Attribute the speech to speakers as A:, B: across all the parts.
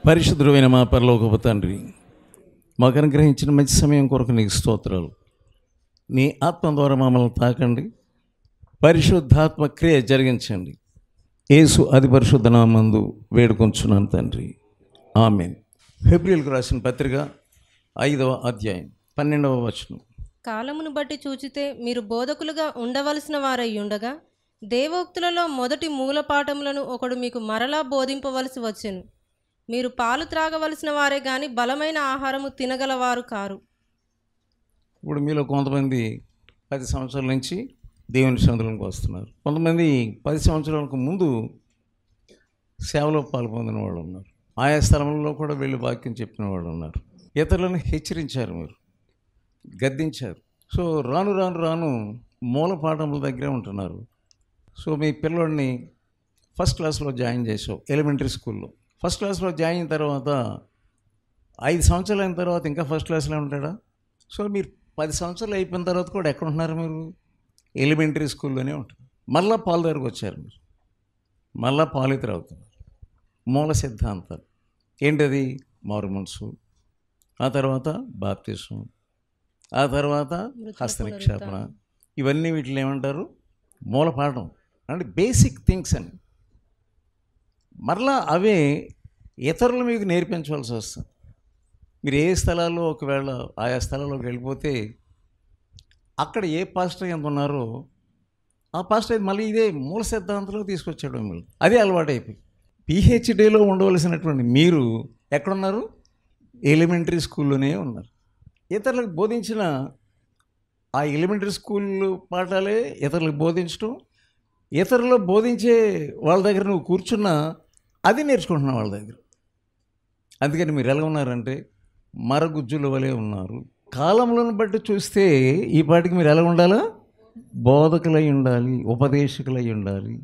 A: పరిశుద్ధుడైన మా పరలోకపు తండ్రి, మాకు అనుగ్రహించిన మంచి సమయం కొరకు నీకు స్తోత్రాలు. నీ ఆత్మ ద్వారా మమ్మల్ని తాకండి, పరిశుద్ధాత్మ క్రియ జరిగించండి. యేసు అతి పరిశుద్ధ నామమునందు వేడుకొంచున్నాను తండ్రి, ఆమేన్. హెబ్రీయులకు రాసిన పత్రిక 5వ అధ్యాయం 12వ వచనం.
B: కాలమును బట్టి చూచితే మీరు బోధకులుగా ఉండవలసిన వారై ఉండగా దేవోక్తులలో మొదటి మూలపాఠములను ఒకడు మీకు మరలా బోధింపవలసి వచ్చెను. మీరు పాలు త్రాగవలసిన వారే గాని బలమైన ఆహారము తినగలవారు కారు.
A: ఇప్పుడు మీలో కొంతమంది 10 సంవత్సరాల నుంచి దేవుని సన్నిధిలోకి వస్తున్నారు. కొంతమంది 10 సంవత్సరాలకు ముందు సేవలో పాల్పొందిన వాళ్ళు ఉన్నారు. ఆయా స్థలంలో కూడా వెళ్ళి వాక్యం చెప్పిన వాళ్ళు ఉన్నారు. ఇతరులను హెచ్చరించారు, మీరు గద్దించారు. సో రాను రాను రాను మూల పాఠముల దగ్గరే ఉంటున్నారు. సో మీ పిల్లోడిని ఫస్ట్ క్లాస్లో జాయిన్ చేసావు, ఎలిమెంటరీ స్కూల్లో. ఫస్ట్ క్లాస్లో జాయిన్ అయిన తర్వాత 5 సంవత్సరాలు అయిన తర్వాత ఇంకా ఫస్ట్ క్లాస్లో ఉంటాడా? సో మీరు 10 సంవత్సరాలు అయిపోయిన తర్వాత కూడా ఎక్కడ ఉంటున్నారు? మీరు ఎలిమెంటరీ స్కూల్లోనే ఉంటారు. మళ్ళా పాలు దగ్గరకు వచ్చారు, మీరు మళ్ళా పాలు త్రాగుతున్నారు. మూల సిద్ధాంతాలు ఏంటది? మారు మనసు, ఆ తర్వాత బాప్తిసం, ఆ తర్వాత హస్త నిక్షేపణ. ఇవన్నీ వీటిని ఏమంటారు? మూల పాఠం అంటే బేసిక్ థింగ్స్ అని. మరలా అవే ఇతరులు మీకు నేర్పించవలసి వస్తుంది. మీరు ఏ స్థలాల్లో ఒకవేళ ఆయా స్థలాల్లోకి వెళ్ళిపోతే అక్కడ ఏ పాస్టర్ ఎంత ఉన్నారో ఆ పాస్టర్ మళ్ళీ ఇదే మూల సిద్ధాంతంలో తీసుకొచ్చాడు మిమ్మల్ని. అదే అలవాటు అయిపోయి పిహెచ్డీలో ఉండవలసినటువంటి మీరు ఎక్కడున్నారు? ఎలిమెంటరీ స్కూల్లోనే ఉన్నారు. ఇతరులకు బోధించిన ఆ ఎలిమెంటరీ స్కూల్ పాఠాలే ఇతరులకు బోధించడం, ఇతరులు బోధించే వాళ్ళ దగ్గర నువ్వు కూర్చున్నా అది నేర్చుకుంటున్నావు వాళ్ళ దగ్గర. అందుకని మీరు ఎలా ఉన్నారంటే మరగుజ్జుల వలె ఉన్నారు. కాలములను బట్టి చూస్తే ఈ పాటికి మీరు ఎలా ఉండాలా? బోధకులై ఉండాలి, ఉపదేశకులై ఉండాలి.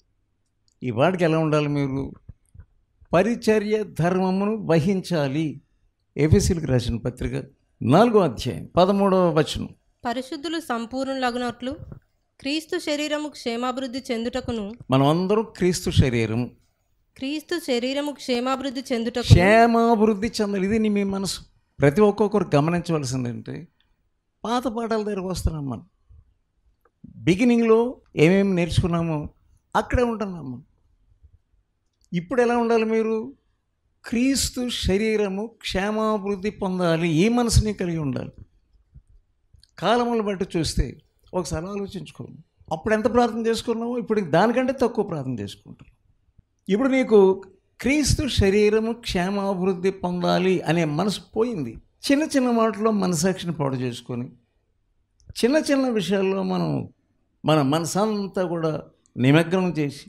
A: ఈ పాటికి ఎలా ఉండాలి? మీరు పరిచర్య ధర్మమును వహించాలి. ఎఫెసీయులకు రాసిన పత్రిక 4వ అధ్యాయం 13వ వచనం.
B: పరిశుద్ధులు సంపూర్ణులగునట్లు క్రీస్తు శరీరము క్షేమాభివృద్ధి చెందుటకును.
A: మనం అందరూ క్రీస్తు శరీరం,
B: క్రీస్తు శరీరము క్షేమాభివృద్ధి చెందుటకు,
A: క్షేమాభివృద్ధి చెందాలి. ఇది మీ మనసు. ప్రతి ఒక్కొక్కరు గమనించవలసిందంటే పాత పాఠాల దగ్గరకు వస్తున్నాం. మనం బిగినింగ్లో ఏమేమి నేర్చుకున్నామో అక్కడే ఉంటున్నాం మనం. ఇప్పుడు ఎలా ఉండాలి? మీరు క్రీస్తు శరీరము క్షేమాభివృద్ధి పొందాలి. ఈ మనసుని కలిగి ఉండాలి. కాలములను బట్టి చూస్తే ఒకసారి ఆలోచించుకోము. అప్పుడు ఎంత ప్రార్థన చేసుకున్నామో ఇప్పుడు దానికంటే తక్కువ ప్రార్థన చేసుకుంటాం. ఇప్పుడు నీకు క్రీస్తు శరీరము క్షేమాభివృద్ధి పొందాలి అనే మనసు పోయింది. చిన్న చిన్న మాటల్లో మనసాక్షిని పాడు చేసుకొని చిన్న చిన్న విషయాల్లో మన మనసంతా కూడా నిమగ్నం చేసి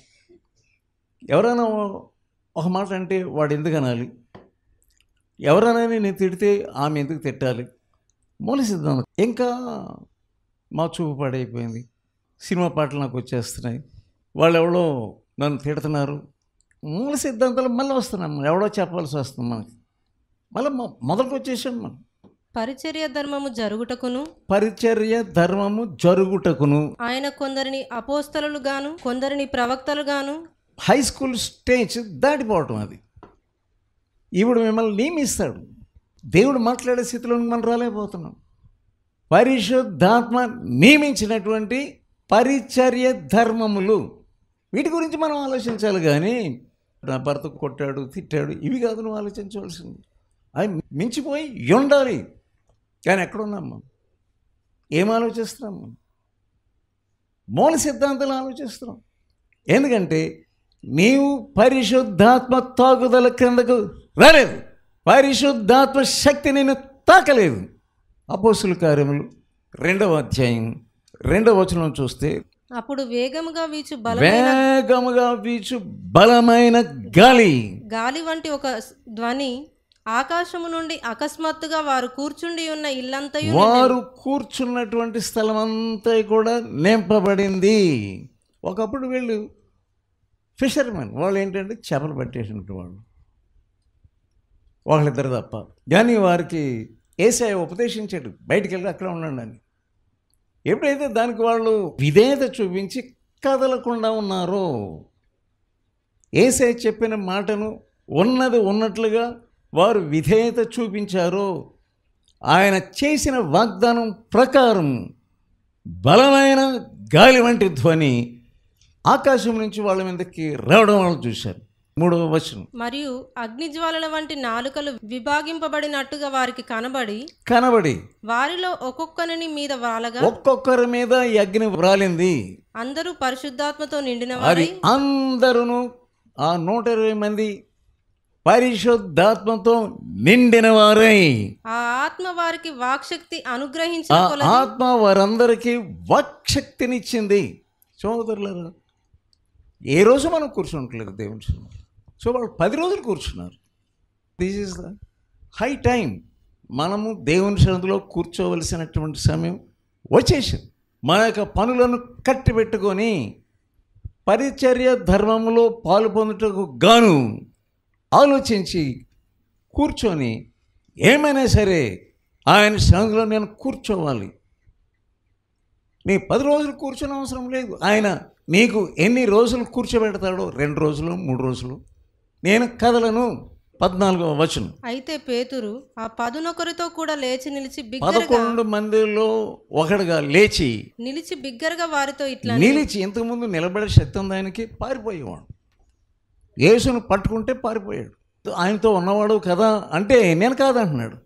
A: ఎవరైనా ఒక మాట అంటే వాడు ఎందుకు అనాలి, ఎవరైనా నేను తిడితే ఆమె ఎందుకు తిట్టాలి, మూల సిద్ధాంతం. ఇంకా మా చూపు పాడైపోయింది. సినిమా పాటలు నాకు వచ్చేస్తున్నాయి, వాళ్ళు ఎవరో నన్ను తిడుతున్నారు. మూల సిద్ధాంతాలు మళ్ళీ వస్తున్నాం. ఎవడో చెప్పాల్సి వస్తుంది మనకి. మళ్ళీ మొదటికి వచ్చేసాం మనం.
B: పరిచర్య ధర్మము జరుగుటకును,
A: పరిచర్య ధర్మము జరుగుటకును
B: ఆయన కొందరిని అపోస్తలులు గాను కొందరిని ప్రవక్తలు గాను.
A: హై స్కూల్ స్టేజ్ దాటిపోవటం అది. ఇప్పుడు మిమ్మల్ని నియమిస్తాడు. దేవుడు మాట్లాడే స్థితిలో మనం రాలేకపోతున్నాం. పరిశుద్ధాత్మ నియమించినటువంటి పరిచర్య ధర్మములు, వీటి గురించి మనం ఆలోచించాలి. కానీ నా భర్త కొట్టాడు, తిట్టాడు, ఇవి కాదు నువ్వు ఆలోచించవలసింది. అవి మించిపోయి ఉండాలి. కానీ ఎక్కడున్నాం మనం? ఏం ఆలోచిస్తున్నాం? మనం మూల సిద్ధాంతాలు ఆలోచిస్తున్నాం. ఎందుకంటే నీవు పరిశుద్ధాత్మ తాగుదల క్రిందకు రాలేదు. పరిశుద్ధాత్మ శక్తి నేను తాకలేదు. అపోస్తుల కార్యములు 2వ అధ్యాయం 2వ వచనం చూస్తే,
B: అప్పుడు వేగముగా వీచు
A: బలమైన గాలి
B: వంటి ఒక ధ్వని ఆకాశము నుండి అకస్మాత్తుగా వారు కూర్చుండి ఉన్న ఇల్లంతయు,
A: వారు కూర్చున్నటువంటి స్థలం అంతా కూడా నింపబడింది. ఒకప్పుడు వీళ్ళు ఫిషర్మెన్, వాళ్ళు ఏంటంటే చేపలు పట్టేసినట్టు వాళ్ళు, వాళ్ళిద్దరు తప్ప. కానీ వారికి యేసయ్య ఉపదేశించాడు, బయటికి వెళ్ళి అక్కడ ఉండండి అని. ఎప్పుడైతే దానికి వాళ్ళు విధేయత చూపించి కదలకుండా ఉన్నారో, యేసయ్య చెప్పిన మాటను ఉన్నది ఉన్నట్లుగా వారు విధేయత చూపించారో, ఆయన చేసిన వాగ్దానం ప్రకారం బలమైన గాలి వంటి ధ్వని ఆకాశం నుంచి వాళ్ళ మీదకి రావడం వాళ్ళు చూశారు. 3వ వచనం.
B: మరియు అగ్నిజ్వాలల వంటి నాలుకలు విభాగింపబడినట్టుగా వారికి కనబడి వారిలో ఒక్కొక్కరిని మీద వాలగా,
A: ఒక్కొక్కరి మీద ఈ అగ్ని వ్రాలింది.
B: అందరూ పరిశుద్ధాత్మతో నిండిన
A: అది
B: వారై,
A: అందరూ ఆ 120 మంది పరిశుద్ధాత్మతో నిండిన వారై,
B: ఆ ఆత్మ వారికి వాక్శక్తి
A: ఆ
B: అనుగ్రహించిన కొలది
A: ఆత్మ వారందరికీ వాక్శక్తినిచ్చింది. సోదరులారా, ఏ రోజు మనం కూర్చుంటలేదు దేవుని సన్నిధిలో. సో వాళ్ళు 10 రోజులు కూర్చున్నారు. This is the high time. మనము దేవుని సన్నిధిలో కూర్చోవలసినటువంటి సమయం వచ్చేసింది. మన యొక్క పనులను కట్టిపెట్టుకొని పరిచర్య ధర్మంలో పాలు పొందుటకు గాను ఆలోచించి కూర్చొని ఏమైనా సరే ఆయన సన్నిధిలో నేను కూర్చోవాలి. నీ 10 రోజులు కూర్చొని అవసరం లేదు. ఆయన నీకు ఎన్ని రోజులు కూర్చోబెడతాడో, 2 రోజులు 3 రోజులు, నేను కదలను. 14వ వచనం.
B: అయితే పేతురు ఆ 11 కూడా లేచి నిలిచి బిగ్గరగా
A: 11 మందిలో ఒకడుగా లేచి
B: వారితో ఇట్లా
A: నిలిచి, ఇంతకుముందు నిలబడే శక్తి ఉంది ఆయనకి, పారిపోయేవాడు. యేసును పట్టుకుంటే పారిపోయాడు. ఆయనతో ఉన్నవాడు కదా అంటే నేను కాదంటున్నాడు.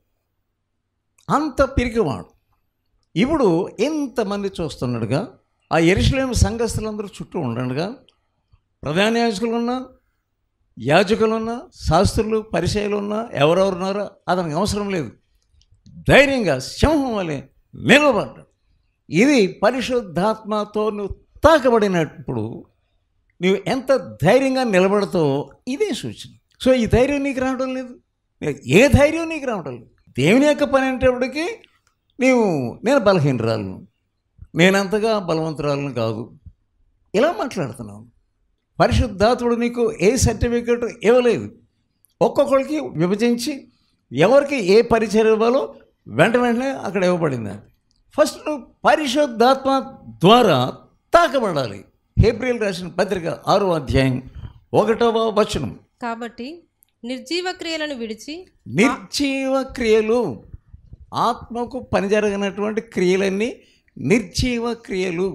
A: అంత పిరికివాడు. ఇప్పుడు ఎంతమంది చూస్తున్నాడుగా, ఆ యెరూషలేము సంఘస్థులందరూ చుట్టూ ఉండగా, ప్రధాన యాజకులున్నా, యాజకులున్నా, శాస్త్రులు, పరిచయులున్నా, ఎవరెవరున్నారో అతనికి అవసరం లేదు. ధైర్యంగా సింహం వలె నిలబడ్డాడు. ఇది పరిశుద్ధాత్మతో నువ్వు తాకబడినప్పుడు నువ్వు ఎంత ధైర్యంగా నిలబడతావో ఇదే సూచన. సో ఈ ధైర్యం నీకు రావడం లేదు. ఏ ధైర్యం నీకు రావడం లేదు. దేవుని యొక్క పని అనేటప్పటికీ నేను బలహీనరాలను, నేనంతగా బలవంతురాలను కాదు, ఇలా మాట్లాడుతున్నాను. పరిశుద్ధాత్ముడు నీకు ఏ సర్టిఫికెట్ ఇవ్వలేదు. ఒక్కొక్కరికి విభజించి ఎవరికి ఏ పరిచయం ఇవ్వాలో వెంటనే అక్కడ ఇవ్వబడింది. ఫస్ట్ నువ్వు పరిశుద్ధాత్మ ద్వారా తాకబడాలి. హెబ్రీయులకు రాసిన పత్రిక 6వ అధ్యాయం 1వ వచనం.
B: కాబట్టి నిర్జీవ క్రియలను విడిచి,
A: నిర్జీవ క్రియలు, ఆత్మకు పని జరగనటువంటి క్రియలన్నీ నిర్జీవ క్రియలు.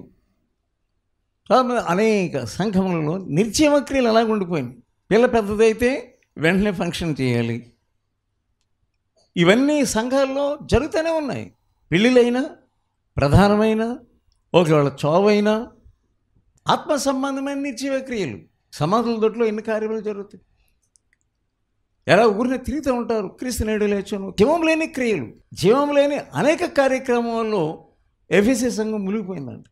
A: అనేక సంఘములలో నిర్జీవ క్రియలు అలాగ ఉండిపోయింది. పిల్ల పెద్దదైతే వెంటనే ఫంక్షన్ చేయాలి. ఇవన్నీ సంఘాల్లో జరుగుతూనే ఉన్నాయి. పెళ్ళిళ్ళైనా, ప్రధానమైన ఒకవేళ చావైనా, ఆత్మ సంబంధమైన నిర్జీవ క్రియలు. సమాధుల దొడ్లో ఎన్ని కార్యములు జరుగుతాయి. ఎలా ఊరిని తిరుగుతూ ఉంటారు. క్రీస్తు నేడు లేచాను. జీవం లేని క్రియలు, జీవం లేని అనేక కార్యక్రమాల్లో ఎఫెసీ సంఘం మునిగిపోయిందంట.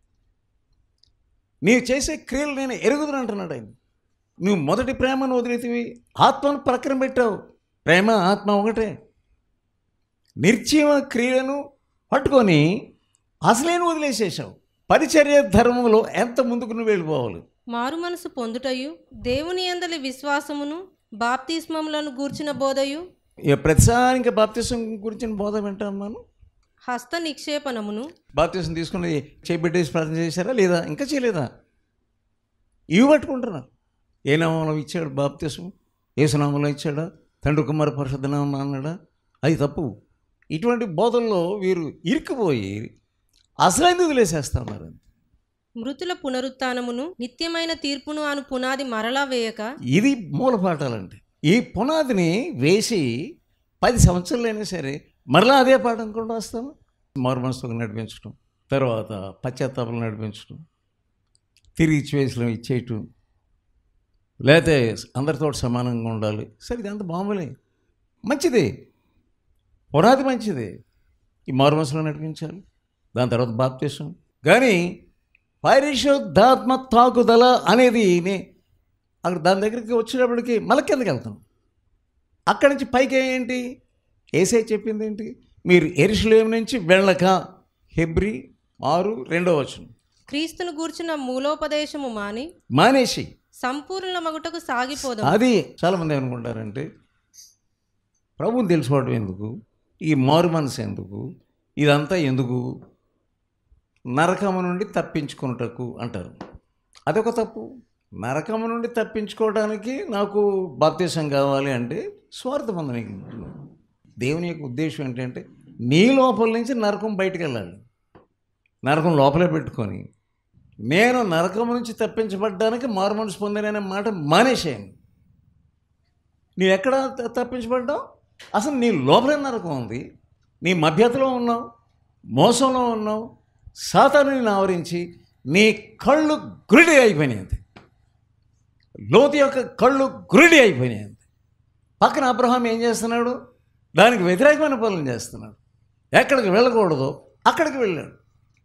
A: నీవు చేసే క్రియలు నేను ఎరుగుదును అంటున్నాడు ఆయన. నువ్వు మొదటి ప్రేమను వదిలితివి, ఆత్మను ప్రక్కన పెట్టావు. ప్రేమ ఆత్మ ఒకటే. నిర్జీవ క్రియలను పట్టుకొని అసలేను వదిలేసేసావు. పరిచర్య ధర్మంలో ఎంత ముందుకు నువ్వు వెళ్ళిపోవాలి.
B: మారు మనసు పొందుటయు, దేవుని యందలి విశ్వాసమును, బాప్తిస్మములను గూర్చిన బోధయు.
A: ప్రతిసారి ఇంకా బాప్తిస్మం గురించిన బోధ వింటాం మనం.
B: హస్త నిక్షేపణమును.
A: బాప్తిస్మం తీసుకుని చేపెట్టేసి ప్రార్థన చేశారా లేదా? ఇంకా చేయలేదా? ఇవి పట్టుకుంటున్నారు. ఏ నామంలో ఇచ్చాడు బాప్తిస్మం? యేసునామంలో ఇచ్చాడా? తండ్రి కుమార పరిశుద్ధ నామం అన్నాడా? అది తప్పు. ఇటువంటి బోధల్లో వీరు ఇరుక్కుపోయి అసలైంది వదిలేసేస్తా ఉన్నారు.
B: మృతుల పునరుత్థానమును, నిత్యమైన తీర్పును అను పునాది మరలా వేయక. ఇది
A: మూల పాఠాలంటే. ఈ పునాదిని వేసి 10 సంవత్సరాలైనా సరే మరలా అదే పాఠం కూడా వస్తాము. మారు మనసుకు నడిపించడం, తర్వాత పశ్చాత్తాపం నడిపించడం, తిరిగి ఇచ్చివేసడం, ఇచ్చేయటం, లేకపోతే అందరితో సమానంగా ఉండాలి. సరే ఇదంతా మామూలే, మంచిదే, పునాది మంచిదే. ఈ మారు మనసులో నడిపించాలి. దాని తర్వాత బాప్తిసం. కానీ పరిశుద్ధాత్మ తాకుదల అనేది అక్కడ దాని దగ్గరికి వచ్చేటప్పటికి మళ్ళీ కిందకి వెళ్తాం. అక్కడి నుంచి పైకి ఏంటి? ఏసై చెప్పింది ఏంటి? మీరు యెరూషలేము నుంచి వెళ్ళక. హెబ్రీ 6:2
B: క్రీస్తును గూర్చిన మూలోపదేశము మానేసి సంపూర్ణ మగుటకు సాగిపోదాం.
A: అది చాలామంది ఏమనుకుంటారంటే, ప్రభువుని తెలుసుకోవడం ఎందుకు, ఈ మారు మనసు ఎందుకు, ఇదంతా ఎందుకు, నరకము నుండి తప్పించుకున్నటకు అంటారు. అదొక తప్పు. నరకము నుండి తప్పించుకోవడానికి నాకు బాప్తీసం కావాలి అంటే స్వార్థమంది నీకు. దేవుని యొక్క ఉద్దేశం ఏంటంటే నీ లోపల నుంచి నరకం బయటికి వెళ్ళాలి. నరకం లోపలే పెట్టుకొని నేను నరకం నుంచి తప్పించబడ్డానికి మారు మనసు పొందాననే మాట మానేసాను. నీవు ఎక్కడ తప్పించబడ్డావు? అసలు నీ లోపలే నరకం ఉంది. నీ మభ్యతలో ఉన్నావు, మోసంలో ఉన్నావు, సాతానుని ఆవరించి నీ కళ్ళు గురిడి అయిపోయినాయి. లోతు యొక్క కళ్ళు గురిడి అయిపోయినాయి. పక్కన అబ్రహాం ఏం చేస్తున్నాడు? దానికి వ్యతిరేకమైన పనులు చేస్తున్నాడు. ఎక్కడికి వెళ్ళకూడదో అక్కడికి వెళ్ళాడు.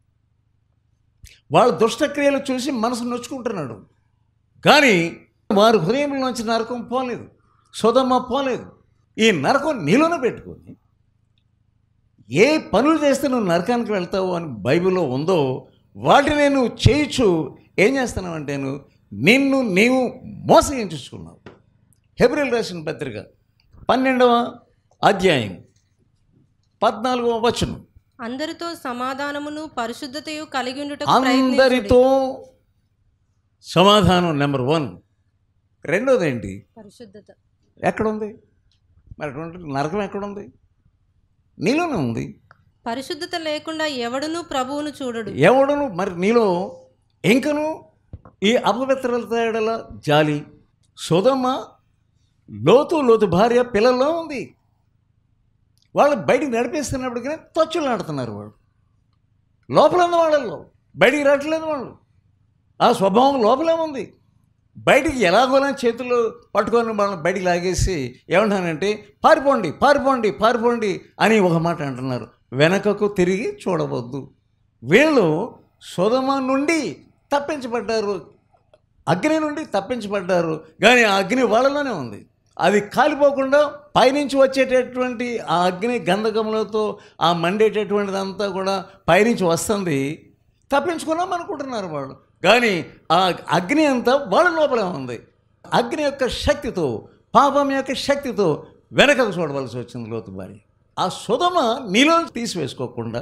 A: వాళ్ళ దుష్టక్రియలు చూసి మనసు నొచ్చుకుంటున్నాడు. కానీ వారి హృదయంలోంచి నరకం పోలేదు, సొదొమ పోలేదు. ఈ నరకం నీలోనే పెట్టుకొని ఏ పనులు చేస్తే నువ్వు నరకానికి వెళ్తావు అని బైబిల్లో ఉందో వాటిని నువ్వు చేయొచ్చు. ఏం చేస్తున్నావంటే నిన్ను నీవు మోసగించుకున్నావు. హెబ్రీయులకు రాసిన పత్రిక 12వ అధ్యాయం 14వ వచనం.
B: అందరితో సమాధానమును పరిశుద్ధతయు కలిగి ఉండుటకు
A: అందరితో సమాధానం నెంబర్ 1. రెండోది ఏంటి?
B: పరిశుద్ధత.
A: ఎక్కడుంది మరి? నరకం ఎక్కడుంది? నీలోనే ఉంది.
B: పరిశుద్ధత లేకుండా ఎవడును ప్రభువును చూడడు.
A: ఎవడును మరి నీలో ఇంకను ఈ అపవిత్రత ఎడల జాలి. సొదొమ లోతు భార్య పిల్లల్లో ఉంది. వాళ్ళు బయటికి నడిపిస్తున్నప్పటికీ తొచ్చులు నాడుతున్నారు. వాళ్ళు లోపల ఉంది, వాళ్ళల్లో బయటికి రావట్లేదు. వాళ్ళు ఆ స్వభావం లోపలే ఉంది. బయటికి ఎలాగోలా చేతులు పట్టుకొని వాళ్ళని బయటికి లాగేసి ఏమంటానంటే పారిపోండి పారిపోండి పారిపోండి అని ఒక మాట అంటున్నారు. వెనకకు తిరిగి చూడవద్దు. వీళ్ళు సొదొమ నుండి తప్పించబడ్డారు, అగ్ని నుండి తప్పించబడ్డారు. కానీ ఆ అగ్ని వాళ్ళలోనే ఉంది. అది కాలిపోకుండా పైనుంచి వచ్చేటటువంటి ఆ అగ్ని గంధకములతో ఆ మండేటటువంటిదంతా కూడా పైనుంచి వస్తుంది. తప్పించుకున్నాం అనుకుంటున్నారు వాళ్ళు. కానీ ఆ అగ్ని అంతా వాళ్ళ లోపలే ఉంది. అగ్ని యొక్క శక్తితో, పాపం యొక్క శక్తితో వెనకకు చూడవలసి వచ్చింది లోతు భార్య. ఆ సొదొమ నీలో తీసివేసుకోకుండా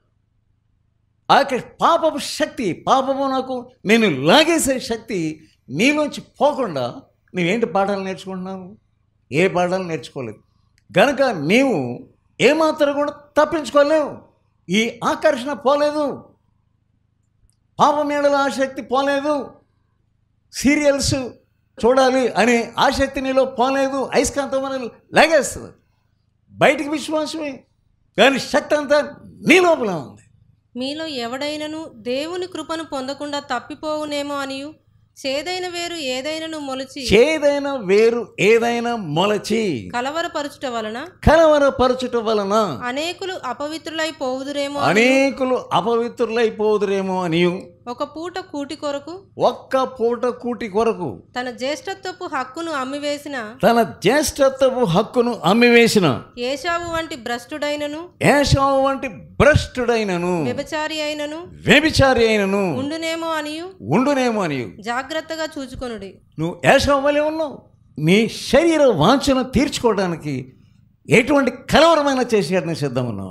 A: ఆ యొక్క పాపపు శక్తి, పాపము నాకు నేను లాగేసే శక్తి నీలోంచి పోకుండా నువ్వేంటి పాఠాలు నేర్చుకుంటున్నావు? ఏ పాఠాలు నేర్చుకోలేదు. గనక నీవు ఏమాత్రం కూడా తప్పించుకోలేవు. ఈ ఆకర్షణ పోలేదు, పాపం ఏడల ఆసక్తి పోలేదు, సీరియల్స్ చూడాలి అనే ఆసక్తి నీలో పోలేదు. అయస్కాంతం అనేది లాగేస్తుంది. బయటికి విశ్వాసమే, కానీ శక్తి అంతా నీ లోపల ఉంది.
B: మీలో ఎవడైనను దేవుని కృపను పొందకుండా తప్పిపోవునేమో అనియు చేదైన వేరు ఏదైనను మొలచి కలవరపరచుట వలన అనేకులు అపవిత్రులైపోవుదురేమో అనియు ఒక్క పూట కూటి కొరకు తన జ్యేష్ఠత్వపు హక్కును అమ్మివేసిన ఏశావు వంటి భ్రష్టుడైనను వ్యభిచారి అయినను ఉండునేమో అనియు జాగ్రత్తగా చూచుకొనుడి.
A: నువ్వు ఏశావు వలె ఉన్నావు. నీ శరీర వాంఛను తీర్చుకోవడానికి ఎటువంటి కలవరమైన చేసేయడానికి సిద్ధం ఉన్నావు.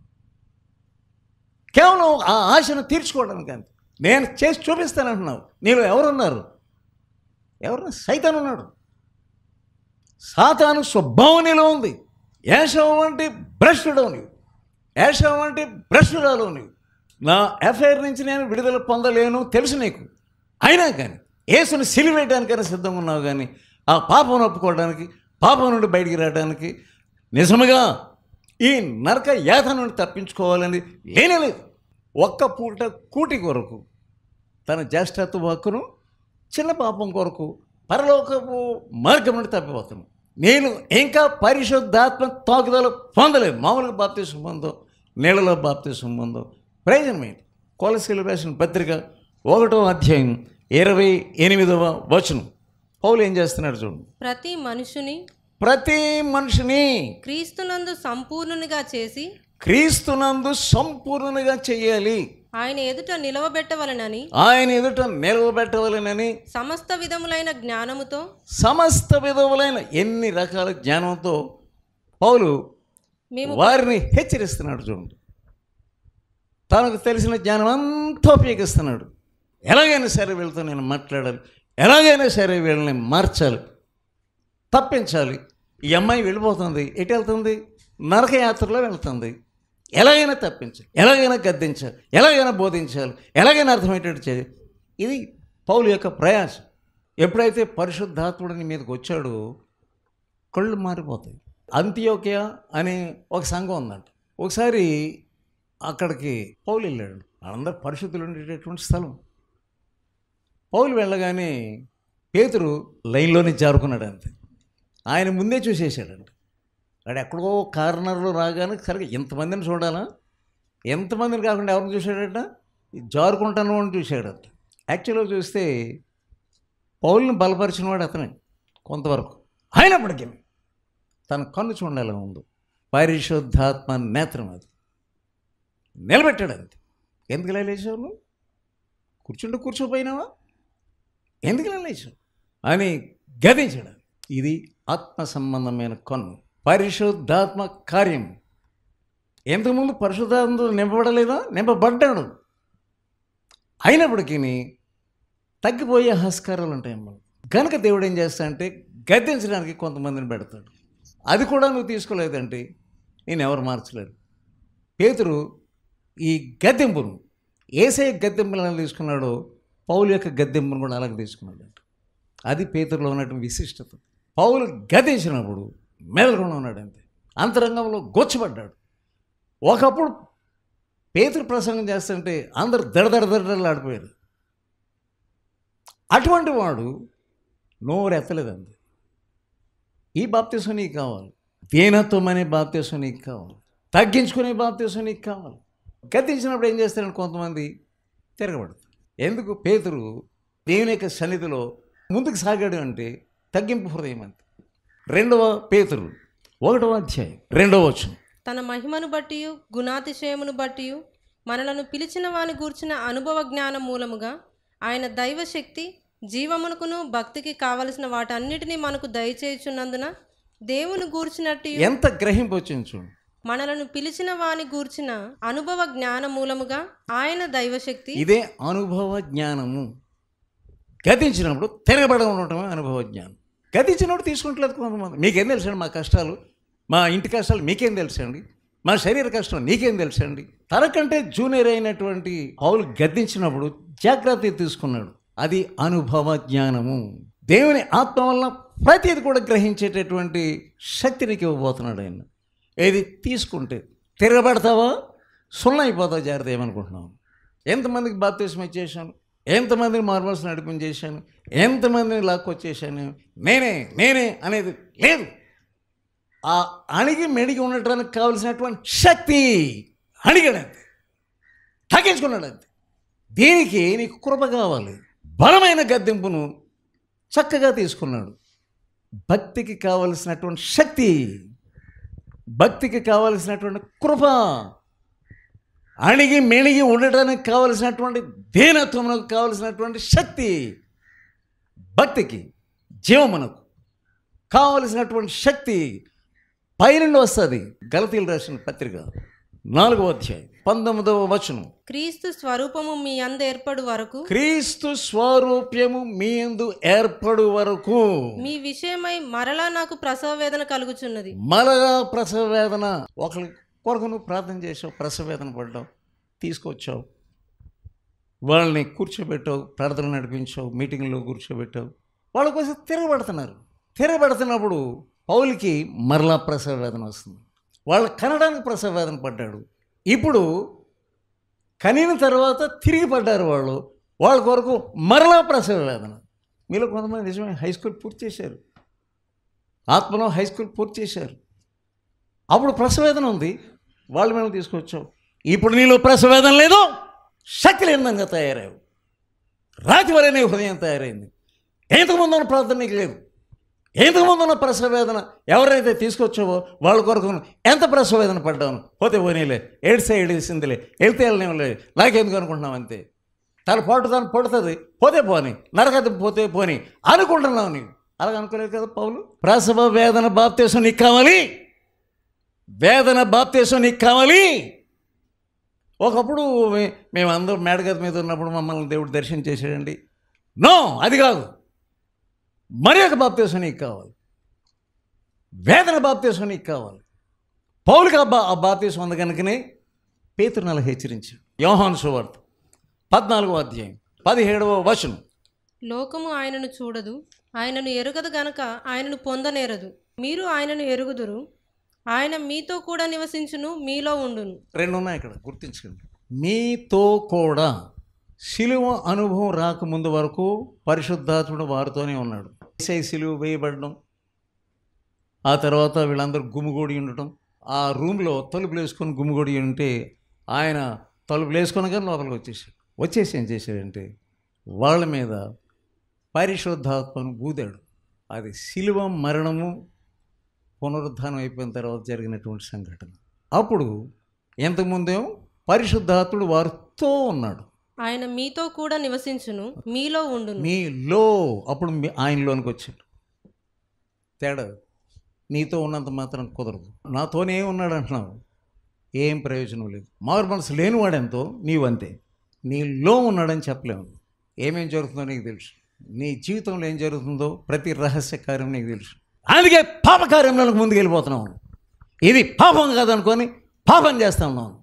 A: కేవలం ఆ ఆశను తీర్చుకోవడానికి అంతే. నేను చేసి చూపిస్తానంటున్నావు. నీలో ఎవరున్నారు? సైతాను ఉన్నాడు. సాతాను స్వభావం నీలో ఉంది. ఏశావు వంటి భ్రష్టుడవు నీవు, ఏశావు వంటి భ్రష్టురాలు నీవు. నా ఎఫ్ఐఆర్ నుంచి నేను విడుదల పొందలేను తెలుసు నీకు. అయినా కానీ యేసుని సిలివేయడానికైనా సిద్ధంగా ఉన్నావు. కానీ ఆ పాపం ఒప్పుకోవడానికి, పాపం నుండి బయటికి రావడానికి, నిజముగా ఈ నరక యాత నుండి తప్పించుకోవాలని లేనేలేదు. ఒక్క పూట కూటి కొరకు తన జ్యేష్ఠత్వ హక్కును, చిన్న పాపం కొరకు పరలోకపు మార్గం నుండి తప్పిపోతాను. నేను ఇంకా పరిశుద్ధాత్మ తాకుదల పొందలేదు. మామూలుగా బాప్తిసం పొందో, నీళ్ళలో బాప్తిసం పొందో ప్రయోజనం ఏంటి? కొలసీయులకు రాసిన పత్రిక 1వ అధ్యాయం 28వ వచనం. పౌలు ఏం చేస్తున్నాడు చూడండి. ప్రతి మనిషిని
B: క్రీస్తునందు
A: సంపూర్ణునిగా చేయాలి.
B: ఆయన ఎదుట నిలవబెట్టవలెనని సమస్త విధములైన ఎన్ని రకాల జ్ఞానంతో పౌలు వారిని హెచ్చరిస్తున్నాడు చూడండి. తనకు తెలిసిన జ్ఞానం అంతా ఉపయోగిస్తున్నాడు. ఎలాగైనా సరే వీళ్ళతో నేను మాట్లాడాలి,
A: ఎలాగైనా సరే వీళ్ళని మార్చాలి, తప్పించాలి. ఈ అమ్మాయి వెళ్ళిపోతుంది, ఎటు వెళ్తుంది? నరకయాత్రలో వెళ్తుంది. ఎలాగైనా తప్పించాలి, ఎలాగైనా గద్దించాలి, ఎలాగైనా బోధించాలి, ఎలాగైనా అర్థమయ్యేటట్టు చేయాలి. ఇది పౌలు యొక్క ప్రయాసం. ఎప్పుడైతే పరిశుద్ధాత్ముడు నీ మీదకి వచ్చాడో కళ్ళు మారిపోతాయి. అంతియోకియ అనే ఒక సంఘం ఉందంట. ఒకసారి అక్కడికి పౌలు వెళ్ళాడు. అందరు పరిశుద్ధులు ఉండేటటువంటి స్థలం. పౌలు వెళ్ళగానే పేతురు లైన్లోనే జారుకున్నాడు. అంతే, ఆయన ముందే చూసేసాడంట. వాడు ఎక్కడో కార్నర్లో రాగానే సరిగ్గా ఎంతమందిని చూడాలా, ఎంతమందిని కాకుండా ఎవరిని చూశాడట? జారుకుంటాను అని చూశాడట. యాక్చువల్గా చూస్తే పౌలుని బలపరిచిన వాడు అతనే కొంతవరకు. అయినప్పటికీ తన కన్ను చూడాలి ముందు. పరిశుద్ధాత్మ నేత్రం అది నిలబెట్టాడు. అంతే. ఎందుకు లేచావు నువ్వు? కూర్చోపోయినావా? ఎందుకు లేచావు అని గదించాడు. ఇది ఆత్మ సంబంధమైన కన్ను, పరిశుద్ధాత్మ కార్యం. ఎంతకుముందు పరిశుద్ధాత్మతో నింపబడలేదా? నింపబడ్డాడు. అయినప్పటికీ తగ్గిపోయే ఆస్కారాలు ఉంటాయి మనం. కనుక దేవుడు ఏం చేస్తా అంటే గద్దించడానికి కొంతమందిని పెడతాడు. అది కూడా నువ్వు తీసుకోలేదంటే నేను ఎవరు మార్చలేరు. పేతురు ఈ గద్దెంపును, యేసయ్య గద్దెంపును ఎలా తీసుకున్నాడో పౌలు యొక్క గద్దెంపును కూడా అలాగే తీసుకున్నాడు. అది పేతురులో ఉన్నటువంటి విశిష్టత. పౌలు గద్దించినప్పుడు మెదలుకుండా ఉన్నాడు. అంతే, అంతరంగంలో గొచ్చబడ్డాడు. ఒకప్పుడు పేతురు ప్రసంగం చేస్తుంటే అందరు దడదడలాడిపోయారు. అటువంటి వాడు నోరెత్తలేదండి. ఈ బాప్తిసం నీకు కావాలి, దీనత్వం అనే బాప్తిసం నీకు కావాలి, తగ్గించుకునే బాప్తిసం నీకు కావాలి. గద్దించినప్పుడు ఏం చేస్తారంటే కొంతమంది తిరగబడతారు. ఎందుకు? పేతురు దేవుని యొక్క సన్నిధిలో ముందుకు సాగాడు అంటే తగ్గింపు హృదయం. అంతే. 2వ పేతురు 1వ అధ్యాయం 2వ వచనం.
B: తన మహిమను బట్టి గుణాతిశయమును బట్టి మనలను పిలిచిన వాని గూర్చిన అనుభవ జ్ఞానం మూలముగా ఆయన దైవశక్తి జీవమునకును భక్తికి కావలసిన వాటన్నిటినీ మనకు దయచేయుచున్నందున దేవుని గూర్చినట్టు
A: ఎంత గ్రహింపు వచ్చింది చూడు.
B: మనలను పిలిచిన వాని గూర్చిన అనుభవ జ్ఞాన మూలముగా ఆయన దైవశక్తి.
A: ఇదే అనుభవ జ్ఞానము. గతించినప్పుడు తిరగబడ ఉండటమే అనుభవ జ్ఞానం. గతించినప్పుడు తీసుకుంటలేదు కొంతమంది. మీకేం తెలుసండి మా కష్టాలు, మా ఇంటి కష్టాలు మీకేం తెలుసండి, మా శరీర కష్టం నీకేం తెలుసండి. తనకంటే జూనియర్ అయినటువంటి పౌలు గద్దించినప్పుడు జాగ్రత్త తీసుకున్నాడు. అది అనుభవ జ్ఞానము. దేవుని ఆత్మ వలన ప్రతిది కూడా గ్రహించేటటువంటి శక్తినికి ఇవ్వబోతున్నాడు ఆయన. ఏది తీసుకుంటే తిరగబడతావా, సున్నా అయిపోతావు. జాగ్రత్త. ఏమనుకుంటున్నావు? ఎంతమందికి బాప్తిస్మం ఇచ్చేసాను, ఎంతమందిని మార్మల్స్ నడిపించేశాను, ఎంతమందిని లాక్కొచ్చేసాను, నేనే అనేది లేదు. ఆ అణిగి మెడిగి ఉండటానికి కావలసినటువంటి శక్తి అణిగాడంతే, తగ్గించుకున్నాడు. అంతే. దీనికి నీకు కృప కావాలి. బలమైన గద్దెంపును చక్కగా తీసుకున్నాడు. భక్తికి కావలసినటువంటి శక్తి, భక్తికి కావలసినటువంటి కృప, అణిగి మెణిగి ఉండటానికి కావలసినటువంటి దీనత్వమునకు కావలసినటువంటి శక్తి, భక్తికి జీవమునకు కావలసినటువంటి శక్తి పైనుండి వస్తుంది. గలతీయులు రాసిన పత్రిక 4వ అధ్యాయం 19వ వచనం.
B: క్రీస్తు స్వరూపము మీ యందు ఏర్పడు వరకు,
A: క్రీస్తు స్వరూప్యము మీ యందు ఏర్పడు వరకు
B: మీ విషయమై మరలా నాకు ప్రసవ వేదన కలుగుచున్నది.
A: మరలా ప్రసవ వేదన. ఒకరి కొరకు నువ్వు ప్రార్థన చేసావు, ప్రసవ వేదన పడ్డావు, తీసుకొచ్చావు, వాళ్ళని కూర్చోబెట్టావు, ప్రార్థన నడిపించావు, మీటింగ్లో కూర్చోబెట్టావు, వాళ్ళ కోసం తిరగబడుతున్నప్పుడు పౌలుకి మరలా ప్రసవ వేదన వస్తుంది. వాళ్ళు కనడానికి ప్రసవ వేదన పడ్డాడు. ఇప్పుడు కనిన తర్వాత తిరిగి పడ్డారు వాళ్ళ కొరకు మరలా ప్రసవ వేదన. మీలో కొంతమంది నిజమే హై స్కూల్ పూర్తి చేశారు, ఆత్మలో హై స్కూల్ పూర్తి చేశారు. అప్పుడు ప్రసవ వేదన ఉంది, వాళ్ళ మీద తీసుకొచ్చావు. ఇప్పుడు నీలో ప్రసవ వేదన లేదు, శక్తి లేనిదంగా తయారయ్యావు. రాతి వరే నీ హృదయం తయారైంది. ఎంతకుముందు ఉన్న ప్రార్థన నీకు లేదు. ఎంతకుముందు ఉన్న ప్రసవ వేదన ఎవరైతే తీసుకొచ్చావో వాళ్ళ కొరకు ఎంత ప్రసవ వేదన పడ్డాను. పోతే పోనీలే, ఏడిసిందిలే, వెళ్తే వెళ్ళలేములే, నాకెందుకు అనుకుంటున్నావు. అంతే. తన పడుతుంది, పోతే పోని, నరకది పోతే పోని అనుకుంటున్నావు. నీవు అలాగ అనుకోలేదు కదా పౌలు. ప్రసవ వేదన బాప్తిసం నీకు కావాలి, వేదన బాప్తిసం నీకు కావాలి. ఒకప్పుడు మేమందరం మేడగది మీద ఉన్నప్పుడు మమ్మల్ని దేవుడు దర్శనం చేశాడండి. నో, అది కాదు. మరి ఒక బాప్తీసం నీకు కావాలి, వేదన బాప్తీసం నీకు కావాలి. పౌలుకి ఆ బాప్తీసం ఉంది కనుకనే పేతురుని అలా హెచ్చరించాడు. యోహాను సువార్త 14వ అధ్యాయం 17వ వచనం.
B: లోకము ఆయనను చూడదు, ఆయనను ఎరుగదు గనక ఆయనను పొందనేరదు. మీరు ఆయనను ఎరుగుదురు, ఆయన మీతో కూడా నివసించును, మీలో ఉండును.
A: రెండు ఉన్నాయి ఇక్కడ, గుర్తించండి. మీతో కూడా. శిలువ అనుభవం రాకముందు వరకు పరిశుద్ధాత్ముడు వారితోనే ఉన్నాడు. శిలువ వేయబడడం, ఆ తర్వాత వీళ్ళందరూ గుమిగూడి ఉండటం, ఆ రూమ్లో తలుపులు వేసుకొని గుమిగూడి ఉంటే ఆయన తలుపులు వేసుకొని కానీ లోపలికి వచ్చేసి ఏం చేశాడంటే వాళ్ళ మీద పరిశుద్ధాత్మను ఊదాడు. అది శిలువ మరణము పునరుద్ధానం అయిపోయిన తర్వాత జరిగినటువంటి సంఘటన. అప్పుడు ఎంతకుముందేమో పరిశుద్ధాత్ముడు వారితో ఉన్నాడు,
B: ఆయన మీతో కూడా నివసించును, మీలో ఉండును.
A: మీలో, అప్పుడు ఆయనలోనికి వచ్చాడు. తేడా, నీతో ఉన్నంత మాత్రం కుదరదు. నాతోనే ఉన్నాడు అంటున్నావు, ఏం ప్రయోజనం లేదు. మారు మనసు లేనివాడెంతో నీవంతే. నీలో ఉన్నాడని చెప్పలేము. ఏమేం జరుగుతుందో నీకు తెలుసు, నీ జీవితంలో ఏం జరుగుతుందో ప్రతి రహస్య కార్యం నీకు తెలుసు. అందుకే పాపకార్యంలోకి ముందుకు వెళ్ళిపోతున్నావు. ఇది పాపం కాదనుకొని పాపం చేస్తా ఉన్నావు.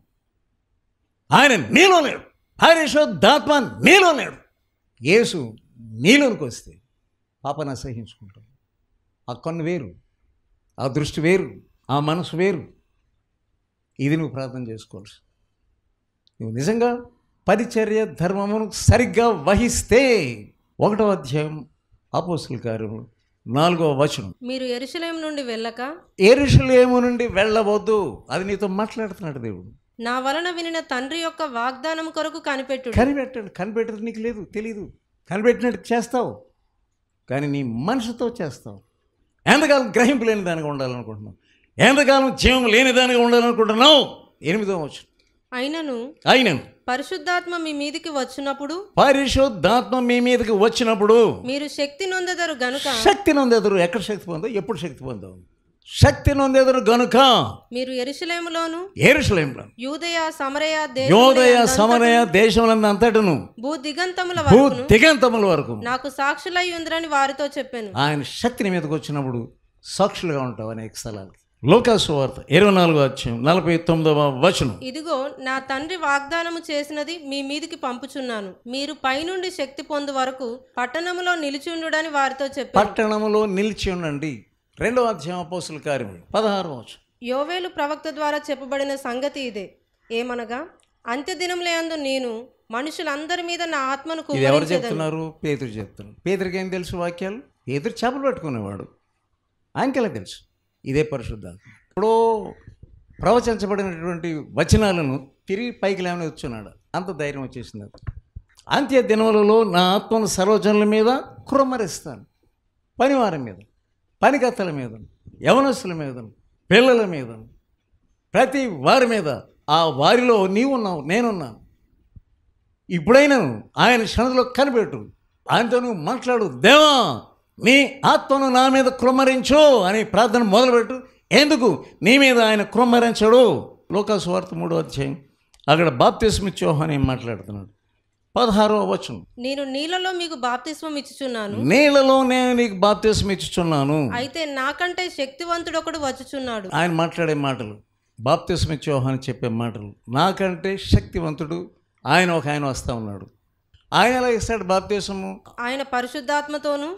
A: ఆయన నీలో లేడు, పరిశుద్ధాత్మ నీలో లేడు. యేసు నీలోనికి వస్తే పాపను అసహించుకుంటాం. ఆ కన్ను వేరు, ఆ దృష్టి వేరు, ఆ మనసు వేరు. ఇది నువ్వు ప్రార్థన చేసుకోవాలి. నువ్వు నిజంగా పరిచర్య ధర్మమును సరిగ్గా వహిస్తే 1వ అధ్యాయం అపోస్తలుల కార్యములు 4వ వచనం.
B: మీరు యెరూషలేము నుండి వెళ్ళక,
A: యెరూషలేము నుండి వెళ్ళవద్దు. అది నీతో మాట్లాడుతున్నాడు దేవుడు.
B: నా వలన వినిన తండ్రి యొక్క వాగ్దానం కొరకు కనిపెట్టు.
A: కనిపెట్టదు నీకు లేదు, తెలీదు. కనిపెట్టినట్టు చేస్తావు, కానీ నీ మనసుతో చేస్తావు. ఎంతకాలం గ్రహింపు లేని దానిగా ఉండాలనుకుంటున్నావు, ఎంతకాలం జీవం లేని దానిగా ఉండాలనుకుంటున్నావు. 8వ వచనం.
B: అయినను పరిశుద్ధాత్మ మీ మీదికి వచ్చినప్పుడు,
A: పరిశుద్ధాత్మ మీ మీదకి వచ్చినప్పుడు
B: మీరు శక్తి నొందెదరు గనుక.
A: శక్తి నొందెదరు. ఎక్కడ శక్తి పొందావు, ఎప్పుడు శక్తి పొందావు? శక్తి నొందెదరు గనుక
B: మీరు యెరూషలేములోను, యూదయ సమరయ దేశములంతటను భూ దిగంతముల వరకు నాకు సాక్షులై ఉందిరని వారితో చెప్పాను.
A: ఆయన శక్తిని మీదకి వచ్చినప్పుడు సాక్షులుగా ఉంటావు అనేక స్థలాలు. లూకాసు సువార్త 24వ అధ్యాయం 49వ వచనం.
B: ఇదిగో నా తండ్రి వాగ్దానము చేసినది మీ మీదికి పంపుచున్నాను, మీరు పైనుండి శక్తి పొందు వరకు పట్టణములో నిలిచి ఉండుడని వారితో చెప్పాను.
A: పట్టణములో నిలిచి ఉండండి. 2వ అధ్యాయం అపోస్తలుల కార్యములు 16వ వచనం.
B: యోవేలు ప్రవక్త ద్వారా చెప్పబడిన సంగతి ఇదే, ఏమనగా అంత్యదినములందు నేను మనుషులందరి మీద నా ఆత్మను కుమ్మరించెదను.
A: ఎవరు చెప్తున్నారు? పేతురు చెప్తున్నారు. పేతురికి ఏం తెలుసు వాక్యాలు? పేతురు చేపలు పట్టుకునేవాడు, ఆయనకెలా తెలుసు? ఇదే పరిశుద్ధాత్మ. ఇప్పుడు ప్రవచించబడినటువంటి వచనాలను తిరిగి పైకి లేవని వచ్చున్నాడు. అంత ధైర్యం వచ్చేసింది. అంత్య దినములలో నా ఆత్మను సర్వజనుల మీద కుమ్మరిస్తాను, పనివారి మీద, పనికత్తల మీద, యవనస్తుల మీద, పిల్లల మీద, ప్రతి వారి మీద. ఆ వారిలో నీవున్నావు, నేనున్నాను. ఇప్పుడైనా ఆయన క్షణంలో కనిపెట్టు, ఆయనతో నువ్వు మాట్లాడు. దేవా, నీ ఆత్మను నా మీద కుమ్మరించు అని ప్రార్థన మొదలుపెట్టు. ఎందుకు నీ మీద ఆయన కుమ్మరించడు? లూకాసు సువార్త 3వ అధ్యాయం అక్కడ బాప్తిస్మ ఇచ్చే యోహాను ఏం మాట్లాడుతున్నాడు? 16వ వచనం.
B: నేను నీళ్ళలో మీకు బాప్తిస్మం ఇచ్చుచున్నాను,
A: నీళ్ళలో నేను నీకు బాప్తిస్మం ఇచ్చుచున్నాను,
B: అయితే నాకంటే శక్తివంతుడు ఒకడు వచ్చుచున్నాడు.
A: ఆయన మాట్లాడే మాటలు, బాప్తిస్మ ఇచ్చే యోహాను చెప్పే మాటలు. నాకంటే శక్తివంతుడు ఆయన వస్తూ ఉన్నాడు. ఆయన ఎలా ఇస్తాడు బాప్తిస్మము?
B: ఆయన పరిశుద్ధాత్మతోను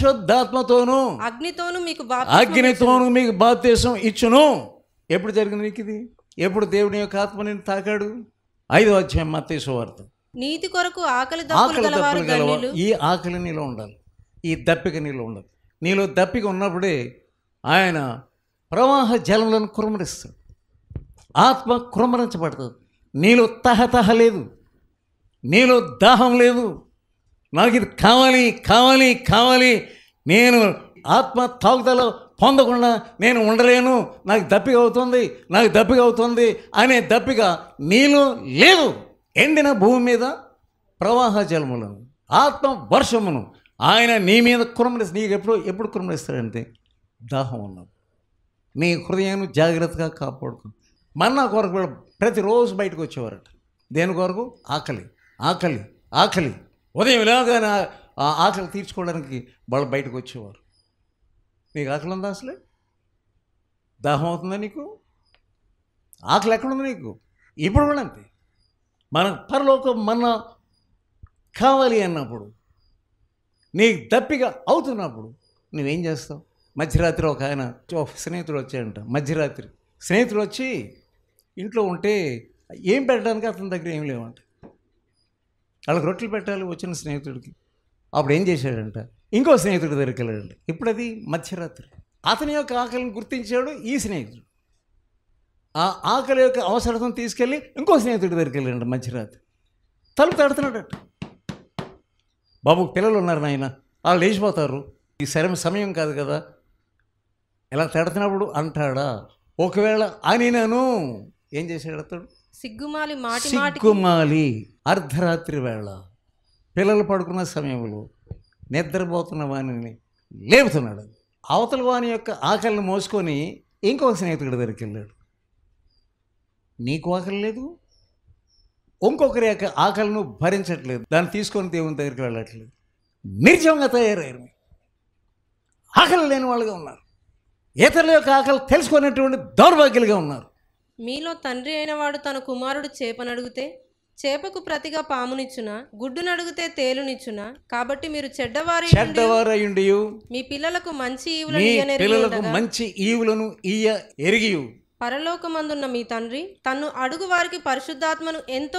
B: అగ్నితోను మీకు
A: బాప్తిస్మం ఇచ్చును. ఎప్పుడు జరిగింది నీకు ఇది? ఎప్పుడు దేవుని యొక్క ఆత్మ నిన్ను తాకాడు? 5వ అధ్యాయం మత్తయి సువార్త.
B: నీతి కొరకు ఆకలి దప్పులు గలవారు.
A: ఈ ఆకలి నీలో ఉండాలి, ఈ దప్పిక నీలో ఉండాలి. నీలో దప్పిక ఉన్నప్పుడే ఆయన ప్రవాహ జలములను కుమ్మరిస్తాడు. ఆత్మ కుమ్మరించబడుతుంది. నీలో తహతహ లేదు, నీలో దాహం లేదు. నాకు ఇది కావాలి కావాలి కావాలి, నేను ఆత్మ తాగుదల పొందకుండా నేను ఉండలేను, నాకు దప్పిక అవుతుంది అనే దప్పిక నీలో లేదు. ఎండిన భూమి మీద ప్రవాహ జలములను, ఆత్మ వర్షమును ఆయన నీ మీద కుమ్మరిస్తాడు. నీకు ఎప్పుడు కుమ్మరిస్తాడంటే దాహం ఉన్నది. నీ హృదయాన్ని జాగ్రత్తగా కాపాడుకో. మన్నా కొరకు ప్రతిరోజు బయటకు వచ్చేవారట. దేని కొరకు? ఆకలి. ఉదయం లేవగానే ఆ ఆకలి తీర్చుకోవడానికి వాళ్ళు బయటకు వచ్చేవారు. నీకు ఆకలి ఉందా? అసలే దాహం అవుతుందా నీకు? ఆకలి ఎక్కడుంది నీకు? ఇప్పుడు కూడా అంతే. మనకు పరలోకం మన కావాలి అన్నప్పుడు, నీకు దప్పిక అవుతున్నప్పుడు నువ్వేం చేస్తావు? మధ్యరాత్రి ఒక స్నేహితుడు వచ్చాడంట. మధ్యరాత్రి స్నేహితుడు వచ్చి ఇంట్లో ఉంటే ఏం పెట్టడానికి అతని దగ్గర ఏం లేవంట. వాళ్ళకి రొట్టెలు పెట్టాలి వచ్చిన స్నేహితుడికి. అప్పుడు ఏం చేశాడంట, ఇంకో స్నేహితుడి దగ్గరికి వెళ్ళాడంట. ఇప్పుడు అది మధ్యరాత్రి. అతని యొక్క ఆకలిని గుర్తించాడు ఈ స్నేహితుడు. ఆ ఆకలి యొక్క అవసరతను తీసుకెళ్ళి ఇంకో స్నేహితుడి దగ్గరికి వెళ్ళాడంట మధ్యరాత్రి. తలుపు తడుతున్నాడట. బాబు పిల్లలు ఉన్నారు నాయన, వాళ్ళు లేచిపోతారు, ఈ సమయం కాదు కదా, ఇలా తడుతున్నప్పుడు అంటాడా? ఒకవేళ అని నేను ఏం చేశాడు అతడు? సిగ్గుమాలి అర్ధరాత్రి వేళ పిల్లలు పడుకున్న సమయంలో నిద్రపోతున్న వాణిని లేపుతున్నాడు. అవతల వాని యొక్క ఆకలిని మోసుకొని ఇంకొక స్నేహితుడి దగ్గరికి వెళ్ళాడు. నీకు ఆకలి లేదు, ఇంకొకరి యొక్క ఆకలిను భరించట్లేదు, దాన్ని తీసుకొని దేవుని దగ్గరికి వెళ్ళట్లేదు. నిర్జంగా తయారయ్యారు. ఆకలి లేని వాళ్ళుగా ఉన్నారు. ఇతరుల యొక్క ఆకలి తెలుసుకునేటువంటి దౌర్భాగ్యులుగా ఉన్నారు.
B: మీలో తండ్రి అయిన వాడు తన కుమారుడు చేపనడిగితే చేపకు ప్రతిగా పామునిచ్చునా? గుడ్డునడిగితే తేలునిచ్చునా? కాబట్టి మీరు చెడ్డవారయుండి మీ పిల్లలకు మంచి ఈవులను ఇయ్య ఎరిగి పరలోకమందున్న మీ తండ్రి తన్ను అడుగు వారికి పరిశుద్ధాత్మను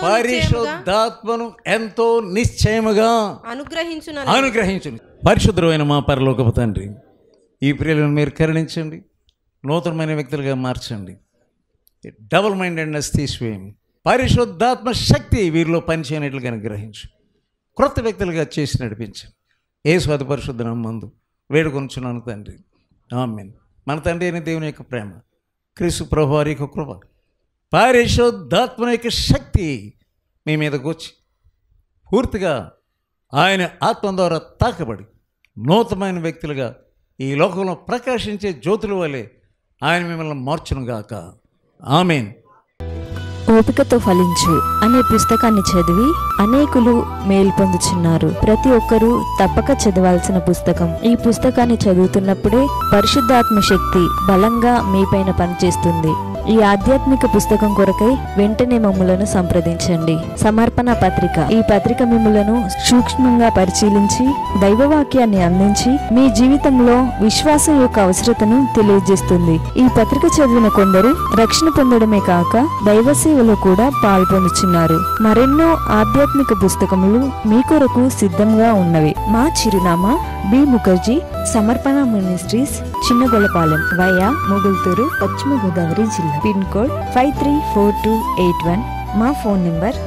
B: ఎంతో నిశ్చయముగా అనుగ్రహించును. పరిశుద్ధమైన మా పరలోకపు తండ్రి, ఈ ప్రియులను మీరు కరుణించండి, నూతనమైన వ్యక్తులుగా మార్చండి. డబుల్ మైండెడ్నెస్ తీసివేయండి. పరిశుద్ధాత్మ శక్తి వీరిలో పనిచేయనట్లుగా అనుగ్రహించు. క్రొత్త వ్యక్తులుగా చేసి నడిపించండి. యేసు అతి పరిశుద్ధ నామమున వేడుకొనుచున్నాను తండ్రి, ఆమేన్. మన తండ్రి అయిన దేవుని యొక్క ప్రేమ, క్రీస్తు ప్రభువారి యొక్క కృప, పరిశుద్ధాత్మ యొక్క శక్తి మీ మీదకు వచ్చి పూర్తిగా ఆయన ఆత్మ ద్వారా తాకబడి నూతనమైన వ్యక్తులుగా ఈ లోకంలో ప్రకాశించే జ్యోతుల వలె ఆయన మిమ్మల్ని మార్చునుగాక. ఆమేన్.
C: ఓపికతో ఫలించు అనే పుస్తకాన్ని చదివి అనేకులు మేలు పొందుచున్నారు. ప్రతి ఒక్కరూ తప్పక చదవాల్సిన పుస్తకం. ఈ పుస్తకాన్ని చదువుతున్నప్పుడే పరిశుద్ధాత్మ శక్తి బలంగా మీపైన పనిచేస్తుంది. ఈ ఆధ్యాత్మిక పుస్తకం కొరకై వెంటనే మమ్ములను సంప్రదించండి. సమర్పణ పత్రిక. ఈ పత్రిక మిమ్ములను సూక్ష్మంగా పరిశీలించి దైవవాక్యాన్ని అందించి మీ జీవితంలో విశ్వాసం యొక్క అవసరతను తెలియజేస్తుంది. ఈ పత్రిక చదివిన కొందరు రక్షణ పొందడమే కాక దైవ సేవలో కూడా పాల్పొందుచున్నారు. మరెన్నో ఆధ్యాత్మిక పుస్తకములు మీ కొరకు సిద్ధంగా ఉన్నవి. మా చిరునామా బి.ముఖర్జీ, సమర్పణ మినిస్ట్రీస్, చిన్నగొలపాలెం, వయా మొగుల్తూరు, పశ్చిమ గోదావరి జిల్లా. Pin code 534281. మా ఫోన్ నంబర్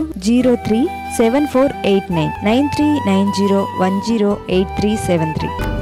C: 9542037489, 9390108373.